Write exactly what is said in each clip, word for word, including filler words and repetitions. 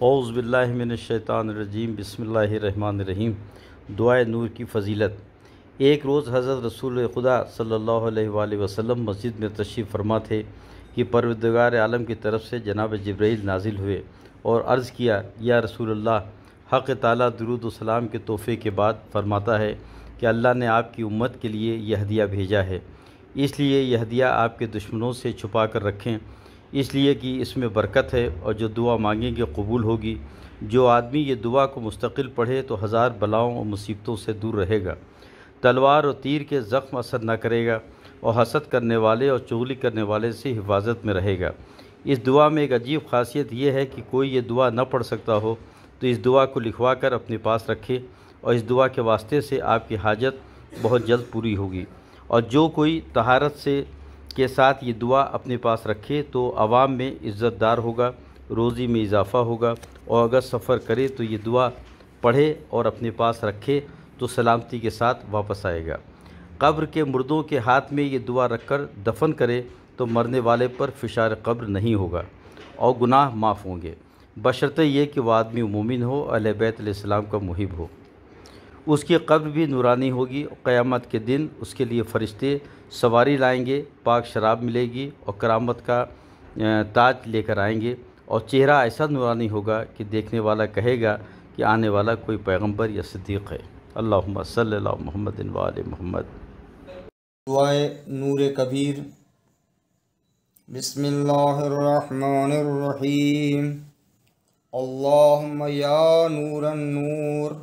औज़ु बिल्लाहि मिनश्शैतानिर रजीम बिस्मिल्लाहिर रहमानिर रहीम। दुआ-ए नूर की फ़जीलत। एक रोज़ हज़रत रसूल खुदा सल्लल्लाहु अलैहि वसल्लम मस्जिद में तशरीफ़ फरमा थे कि परवरदिगार आलम की तरफ से जनाब जिब्रील नाजिल हुए और अर्ज़ किया, या रसूलल्लाह, हक़ ताला दुरूद व सलाम के तोहफ़े के बाद फरमाता है कि अल्लाह ने आपकी उम्मत के लिए यह हदिया भेजा है, इसलिए यह हदिया आपके दुश्मनों से छुपा कर रखें, इसलिए कि इसमें बरकत है और जो दुआ मांगेंगे कबूल होगी। जो आदमी ये दुआ को मुस्तकिल पढ़े तो हज़ार बलाओं और मुसीबतों से दूर रहेगा, तलवार और तीर के ज़ख्म असर न करेगा और हसद करने वाले और चुगली करने वाले से हिफाजत में रहेगा। इस दुआ में एक अजीब खासियत यह है कि कोई ये दुआ न पढ़ सकता हो तो इस दुआ को लिखवा कर अपने पास रखे और इस दुआ के वास्ते से आपकी हाजत बहुत जल्द पूरी होगी। और जो कोई तहारत से के साथ ये दुआ अपने पास रखे तो आवाम में इज़्ज़तदार होगा, रोज़ी में इजाफ़ा होगा, और अगर सफ़र करे तो ये दुआ पढ़े और अपने पास रखे तो सलामती के साथ वापस आएगा। कब्र के मुर्दों के हाथ में ये दुआ रखकर दफन करे तो मरने वाले पर फिशार कब्र नहीं होगा और गुनाह माफ़ होंगे, बशर्ते ये कि वह आदमी मोमिन हो, अहले बैत अलैहिस्सलाम का मुहिब हो। उसकी कब्र भी नूरानी होगी और क़यामत के दिन उसके लिए फ़रिश्ते सवारी लाएंगे, पाक शराब मिलेगी और करामत का ताज लेकर आएंगे और चेहरा ऐसा नूरानी होगा कि देखने वाला कहेगा कि आने वाला कोई पैगंबर या सिद्दीक़ है। अल्लाहुम्मा सल्ली अला मुहम्मदिन व आले मुहम्मद। दुआ-ए नूर कबीर। बिस्मिल्लाहिर रहमानिर रहीम। अल्लाहुम्मा या नूरन नूर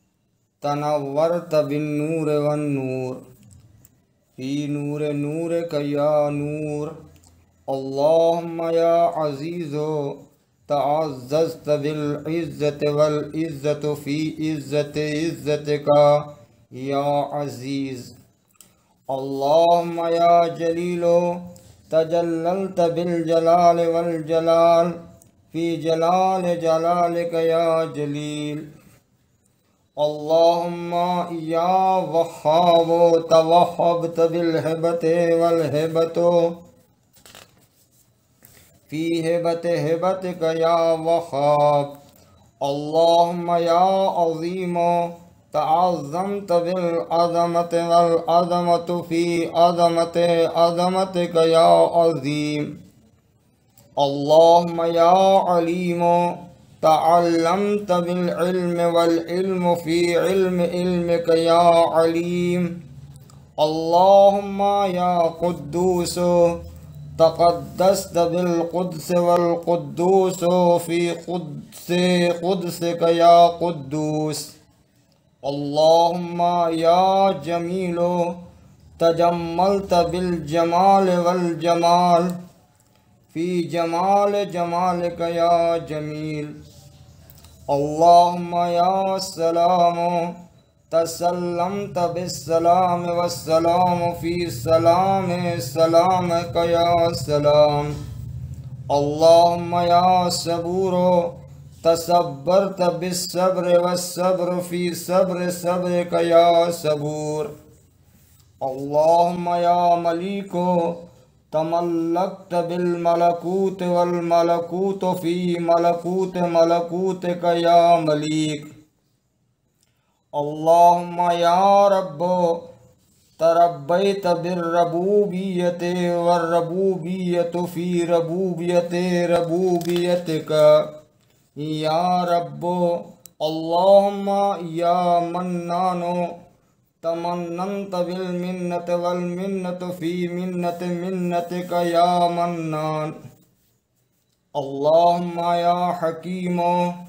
तनव्वरत बिन नूर वन नूर फी नूर नूर या नूर। अल्लाहुम्मा या अज़ीज़ो तअज़्ज़ज़त बिल इज़्ज़त वल इज़्ज़त फी इज़्ज़त इज़्ज़त का या अज़ीज़। अल्लाहुम्मा या जलीलो तजल्ललत बिल जलाल वल जलाल फी जलाल जलालिक या जलील। अल्लाहुम्मा या वहाबो तवहबत बिल हिबते वल हिबतो फी हिबते हिबतिक या वहाब। अल्लाहुम्मा या अज़ीमो तअज़्ज़मत बिल अज़मत वल अज़मत फी अज़मत अज़मतिक या अज़ीम। अल्लाहुम्मा या अलीमो तअल्लमत बिल इल्म वल इल्म फी इल्म इल्मिक या अलीम। अल्लाहुम्मा या कुद्दूस तक़द्दस्त बिल क़ुद्स वल क़ुद्दूस फी क़ुद्स क़ुद्सिक या क़ुद्दूस। अल्लाहुम्मा या जमीलो तजम्मलत बिल जमाल वल जमाल फी जमाल जमालिक या जमील। अल्लाहुम्मा या सलामो तसल्लमत बिस्सलाम वस्सलाम फी सलाम सलामक या सलाम। अल्लाहुम्मा या सबूरो तसब्बरत बिस्सब्र वस्सब्र फी सब्र सब्रिक या सबूर। अल्लाहुम्मा या मलीको तमल्लकत बिल मलकूत वल मलकूत फी मलकूत मलकूतिक या मलीक। अल्लाहुम्मा या रब्बो तरब्बैत बिर रबूबियत वर रबूबियत फी रबूबियत रबूबियतिक या रब्बो। अल्लाहुम्मा या मन्नानो तमन्नत बिल मिन्नत वल मिन्नत फी मिन्नत मिन्नतिक या मन्नान। अल्लाहुम्मा या हकीमो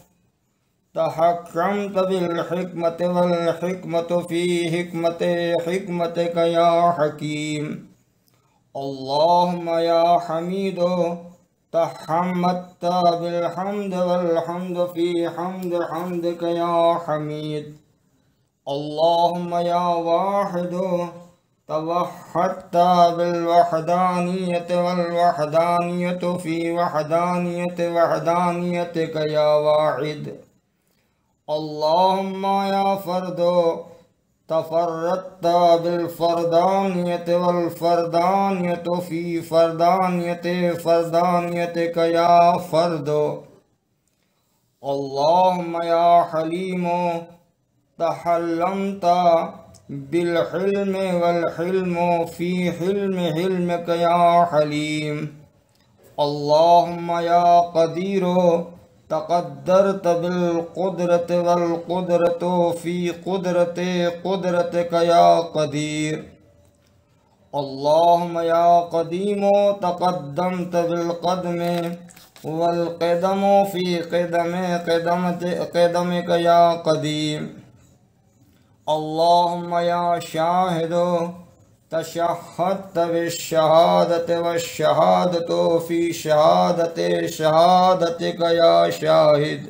तहक्कमत बिल हिकमत वल हिकमत फी हिकमत हिकमतिक या हकीम। अल्लाहुम्मा या हमीदो तहम्मत बिल हम्द वल हम्द फी हम्द हम्दिक या हमीद। अल्लाहुम्मा या वाहिदो तवहदत बिल वहदानियत वल वहदानियत फी वहदानियत वहदानियतिक या वाहिद। अल्लाहुम्मा या फर्दो तफर्रत बिल फरदानियत वल फरदानियत फी फरदानियत फरदानियतिक या फर्दो। अल्लाहुम्मा या हलीम तहल्लमता बिल हिल्म वल हिल्म फी हिल्म हिल्मिक या हलीम। अल्लाहुम्मा या क़दीर तक़द्दरत बिल क़ुदरत वल क़ुदरत फी क़ुदरत क़ुदरतिक या क़दीर। अल्लाहुम्मा या क़दीम तक़द्दमत बिल क़दम वल क़दम फी क़दम क़दमिक या क़दीम। अल्लाहुम्मा या शाहिद तशहदत बिश्शहादत वश्शहादत फी शहादत शहादतिक या शाहिद।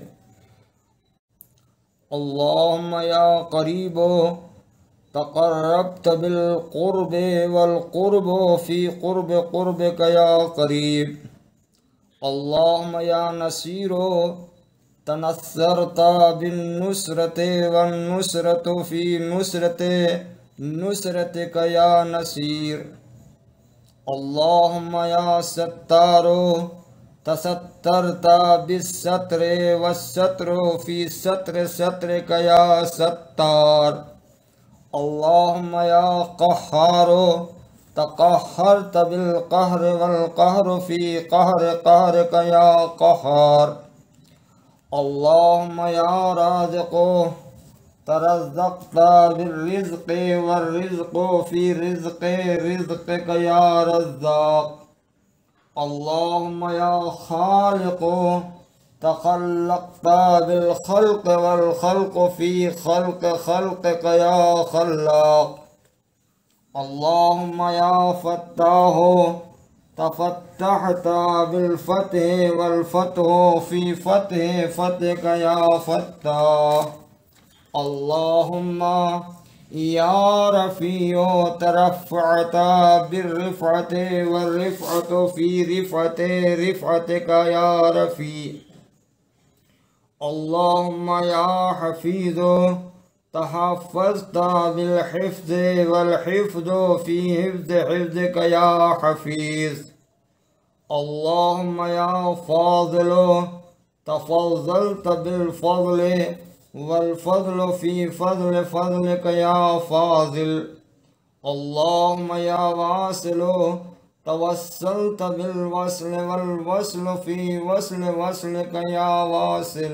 अल्लाहुम्मा या क़रीब तक़र्रबत बिल क़ुर्ब वल क़ुर्ब फी क़ुर्ब क़ुर्बिक या क़रीब। अल्लाहुम्मा या नसीर तनस्सरत बिन नुसरत वन नुसरत फी नुसरत नुसरतिक या नसीर। अल्लाहुम्मा या सत्तारो तसत्तरता बिस्सत्र वस्सत्र फी सत्र सत्रिक या सत्तार। अल्लाहुम्मा या क़ह्हारो तक़ह्हरत बिल क़ह्र वल क़ह्र फी क़ह्र क़ह्रिक या क़ह्हार। अल्लाहुम्मा या राज़िक़ो तरज़्ज़क़ता बिर्रिज़्क़ वर्रिज़्क़ फी रिज़्क़ रिज़्क़िक या रज़्ज़ाक़। अल्लाहुम्मा या ख़ालिक़ो तख़ल्लक़ता बिल ख़ल्क़ वल ख़ल्क़ फी ख़ल्क़ ख़ल्क़िक या ख़ल्लाक़। अल्लाहुम्मा या फ़त्ताहो तफ़त्तहता बिल फ़त्ह वल फ़त्ह फी फ़त्ह फ़त्हिक या फ़त्ताह। अल्लाहुम्मा या रफ़ीओ तरफ़अता बिर्रिफ़अत वर्रिफ़अत फी रिफ़अत रिफ़अतिक या रफ़ी। अल्लाहुम्मा या हफ़ीज़ो तहफ़्फ़ज़ता बिल हिफ़्ज़ वल हिफ़्ज़ फी हिफ़्ज़ हिफ़्ज़िक या हफ़ीज़। अल्लाहुम्मा या फ़ाज़िलो तफ़ज़्ज़लत बिल फ़ज़्ल वल फ़ज़्ल फी फ़ज़्ल फ़ज़्लिक या फ़ाज़िल। अल्लाहुम्मा या वासिलो तवस्सलत बिल वस्ल वल वस्ल फी वस्ल वस्लिक या वासिल।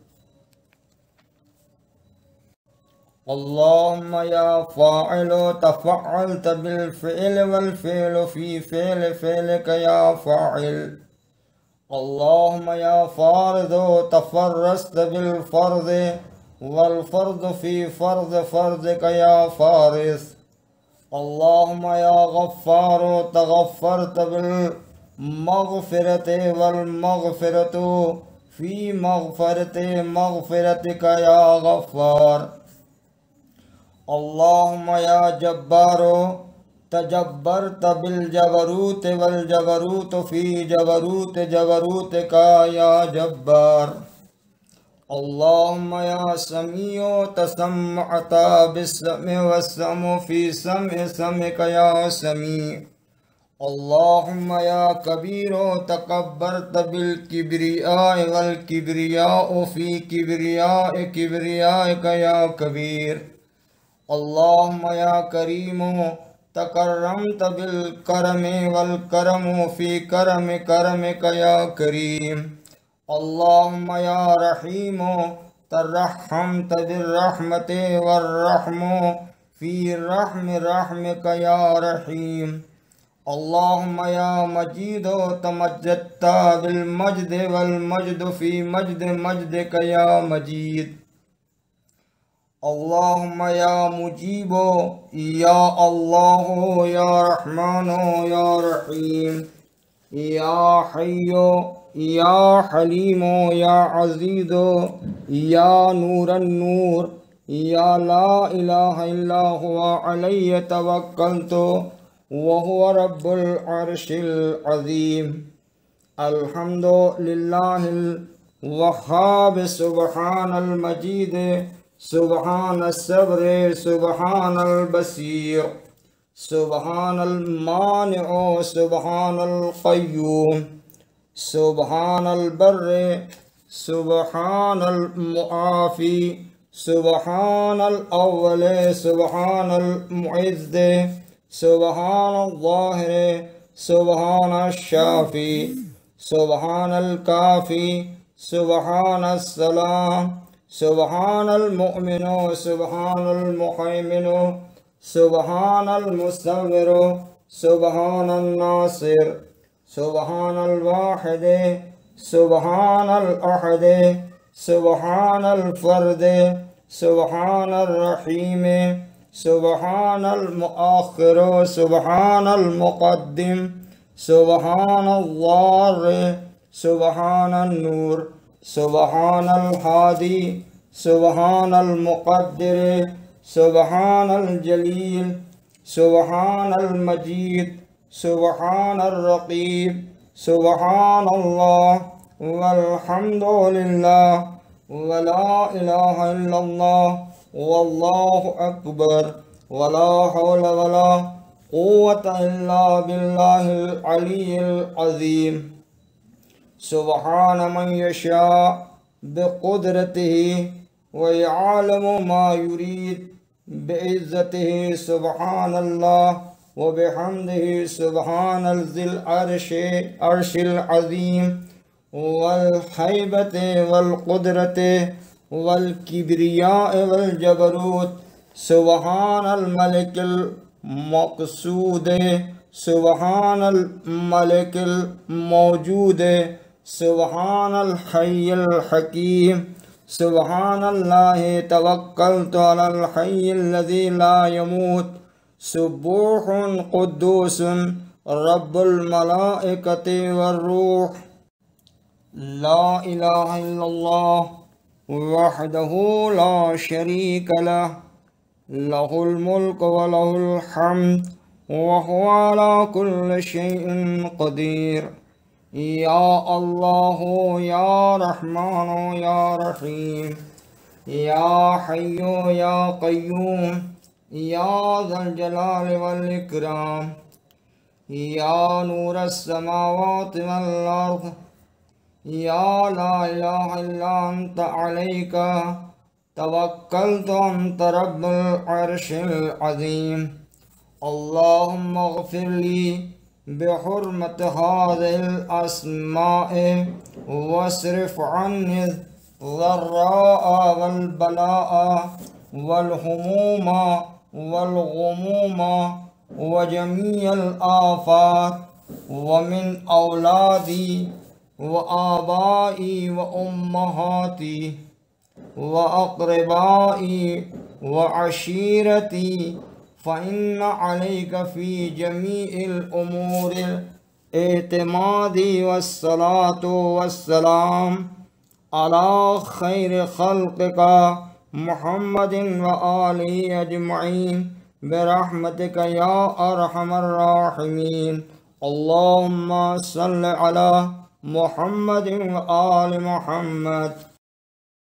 अल्लाहुम्मा या फ़ाइलो तफ़अलत बिल फ़िअल वल फ़िअल फी फ़िअल फ़िअलिक या फ़ाइल। अल्लाहुम्मा या फ़ारिज़ो तफ़र्रज़त बिल फ़र्ज़ वल फ़र्ज़ फी फ़र्ज़ फ़र्ज़िक या फ़ारिज़। अल्लाहुम्मा या गफ़्फ़ारो तग़फ़्फ़रत बिल मग़फ़िरत वल मग़फ़िरत फी मग़फ़िरत मग़फ़िरतिक या गफ़्फ़ार। अल्लाहुम्मा या जब्बारो तजब्बरत बिल जबरूत वल जबरूत फी जबरूत जबरूतिक या जब्बार। अल्लाहुम्मा या समीओ तसम्मअता बिस्समी वस्समअ फी समअ समइक या समी। अल्लाहुम्मा या कबीरो तकब्बरत बिल किब्रियाए वल किब्रियाउ फी किब्रियाए किब्रियाइक या कबीर। अल्लाहुम्मा या करीमो तकर्रमत बिल करम वल करम फी करम करमिक या करीम। अल्लाहुम्मा या रहीमो तरहमत बिर रहमत वर रहमो फी रहम रहमिक या रहीम। अल्लाहुम्मा या मजीदो तमज्जदता बिल मज्द वल मज्द फी मज्द मज्दिक या मजीद। अल्लाहुम्मा या मुजीबो या अल्लाहो या रहमानो या रहीम या हय्यो या हलीमो या अज़ीज़ो या नूरन नूर या ला इलाहा इल्ला हुवा अलैहि तवक्कलतु व हुवा रब्बुल अर्शिल अज़ीम। अल्हम्दुलिल्लाहिल वहाब सुब्हानल मजीद सुब्हानस सब्र सुब्हानल बसीर सुब्हानल मानिउ सुब्हानल क़य्यूम सुब्हानल बर्र सुबहानल मुआफी सुबहानल अव्वल सुबहानल मुइज़्ज़ सुबहानल ज़ाहिर सुबहानल शाफी सुबहानल काफी सुबहानस सलाम सुबहानल मुअमिन सुबहानल मुहैमिन सुबहानल मुसव्विर सुबहानल नासिर सुबहानल वाहिद सुबहानल अहद सुबहानल फर्द सुबहानल रहीम सुबहानल मुआखिर सुबहानल मुक़द्दिम सुबहानल ज़ार सुबहानल नूर सुबहानल हादी सुबहानल मुक़द्दिर सुबहानल जलील सुबहानल मजीद सुबहानल रक़ीब सुबहानल्लाह वल्हम्दुलिल्लाह वला इलाहा इल्लल्लाह वल्लाहु अकबर वला हौला वला क़ुव्वता इल्ला बिल्लाहिल अलिय्यिल अज़ीम। सुबहान मन यशा बिक़ुदरतिही व यअलमु मा युरीद बिइज़्ज़तिही सुबहानल्लाह व बिहम्दिही सुबहानल ज़िल अर्शि अर्शिल अज़ीम वल हैबति वल क़ुदरति वल किब्रियाइ वल जबरूत सुबहानल मलिकिल मक़सूद सुबहानल मलिकिल मौजूद सुबहानल हय्यिल हकीम सुबहानल्लाहि तवक्कलतु अलल हय्यिल लज़ी ला यमूत सुब्बूहुन क़ुद्दूसुन रब्बुल मलाइकति वर्रूह ला इलाहा इल्लल्लाह वहदहु ला शरीका लह लहुल मुल्क व लहुल हम्द व हुवा अला कुल्लि शैइन क़दीर। या अल्लाह या रहमान या रहीम या हय्यु या क़य्यूम या ज़ल जलाल वल इकराम या नूरस समावाति वल अर्ज़ या ला इलाहा इल्ला अंत अलैका तवक्कलतु अंत रब्बुल अर्शिल अज़ीम। अल्लाहुम्मा अग़फ़िर ली बिहुर्मति हाज़िहिल अस्माए वस्रिफ़ अन्नी ज़र्राअ वल बलाअ वल हुमूमा वल ग़ुमूमा व जमीअल आफ़ात व मिन औलादी व आबाई व उम्महाती व अक़रबाई व अशीरती फ़इन्न अलैका फ़ी जमीइल उमूरिल एतिमादी वस्सलातु वस्सलाम अला खैरि ख़ल्क़िका मुहम्मदिन व आलिहि अजमईन बिरहमतिका या अरहमर राहिमीन। अल्लाहुम्मा सल्लि अला मुहम्मदिन व आलि मुहम्मद।